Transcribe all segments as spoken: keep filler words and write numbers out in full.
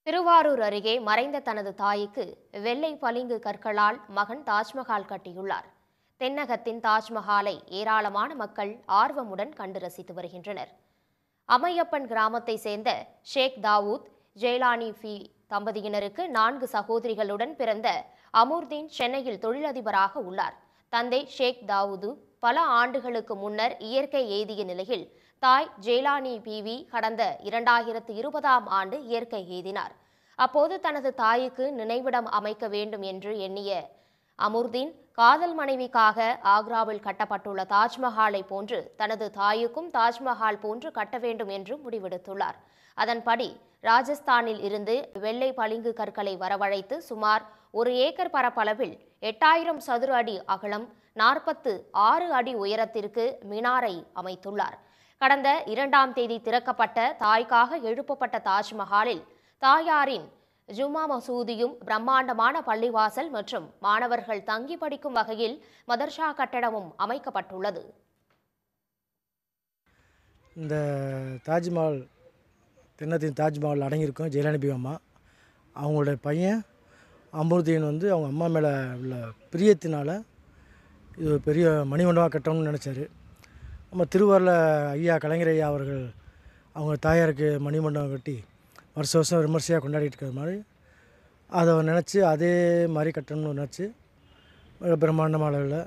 திருவாரூர் அருகே மறைந்த தனது தாய்க்கு வெள்ளை பளிங்கு கற்களால் மகன் தாஜ்மஹால் கட்டியுள்ளார். தென்னகத்தின் தாஜ்மஹாலை ஏராளமான மக்கள் ஆர்வமுடன் கண்டு ரசித்து வருகின்றனர். அம்மையப்பன் கிராமத்தை சேர்ந்த ஷேக் தாவூத் ஜெயலானி ஃபி தம்பதியினருக்கு நான்கு சகோதரிகளுடன் பிறந்த அமூர்தீன் சென்னையில் தொழிலதிபராக உள்ளார். தந்தை ஷேக் தாவூது பல ஆண்டுகளுக்கு முன்னர் இயற்கை எய்திய நிலையில் தாய் ஜெயலானி பிவி கடந்த இரண்டாயிரத்து இருபதாம் ஆண்டு இயற்கை எய்தினார். அப்போது தனது தாய்க்கு நினைவிடம் அமைக்க வேண்டும் என்று எண்ணிய அமூர்தீன் காதல் மனைவிக்காக ஆக்ராவில் கட்டப்பட்டுள்ள தாஜ்மஹாலை போன்று தனது தாய்க்கும் தாஜ்மஹால் போன்று கட்ட வேண்டும் என்று முடிவெடுத்துள்ளார். அதன்படி ராஜஸ்தானில் இருந்து வெள்ளை பளிங்கு கற்களை வரவழைத்து சுமார் ஒரு ஏக்கர் பரப்பளவில் எட்டாயிரம் சதுர அடி அகலம், நாற்பத்து ஆறு அடி உயரத்திற்கு மினாரை அமைத்துள்ளார். கடந்த இரண்டாம் தேதி திறக்கப்பட்ட தாய்க்காக எழுப்பப்பட்ட தாஜ்மஹாலில் தாயாரின் ஜும்மா மசூதியும் பிரம்மாண்டமான பள்ளிவாசல் மற்றும் மாணவர்கள் தங்கி படிக்கும் வகையில் மதர்ஷா கட்டடமும் அமைக்கப்பட்டுள்ளது. இந்த தாஜ்மஹால் தென்னத்தின் தாஜ்மஹால் அடங்கியிருக்கும் ஜெயலானி பி அம்மா. அவங்களோட பையன் அமூர்தீன் வந்து அவங்க அம்மா மேலே உள்ள பிரியத்தினால் இது பெரிய மணிமண்டபமாக கட்டணும்னு நினச்சாரு. நம்ம திருவாரூரில் ஐயா கலைஞர் ஐயா அவர்கள் அவங்க தாயாருக்கு மணிமண்டபம் கட்டி வருஷ வருஷம் விமர்சையாக கொண்டாடிட்டு இருக்கிற மாதிரி அதை நினச்சி அதே மாதிரி கட்டணும்னு நினச்சி பிரம்மாண்டமான அளவில்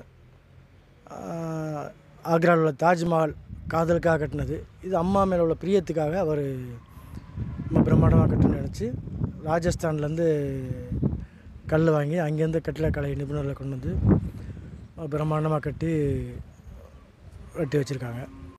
ஆக்ராவில் உள்ள தாஜ்மஹால் காதலுக்காக கட்டினது. இது அம்மா மேலே உள்ள பிரியத்துக்காக அவர் பிரம்மாண்டமாக கட்டணும்னு நினச்சி ராஜஸ்தான்லேருந்து கல் வாங்கி அங்கேருந்து கட்டிடக்கலை நிபுணர்களை கொண்டு வந்து பிரம்மாண்டமாக கட்டி வெட்டி வச்சுருக்காங்க.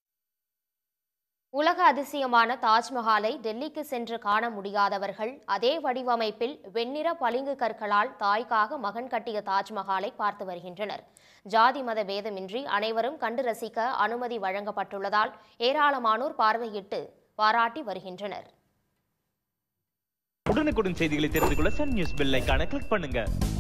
உலக அதிசயமான தாஜ்மஹாலை டெல்லிக்கு சென்று காண முடியாதவர்கள் அதே வடிவமைப்பில் வெண்ணிற பளிங்கு கற்களால் தாய்க்காக மகன் கட்டிய தாஜ்மஹாலை பார்த்து வருகின்றனர். ஜாதி மத பேதமின்றி அனைவரும் கண்டு ரசிக்க அனுமதி வழங்கப்பட்டுள்ளதால் ஏராளமானோர் பார்வையிட்டு பாராட்டி வருகின்றனர். உடனுக்குடன் செய்திகளை தெரிந்து கொள்ள சன் நியூஸ் பெல் ஐகானை கிளிக் பண்ணுங்க.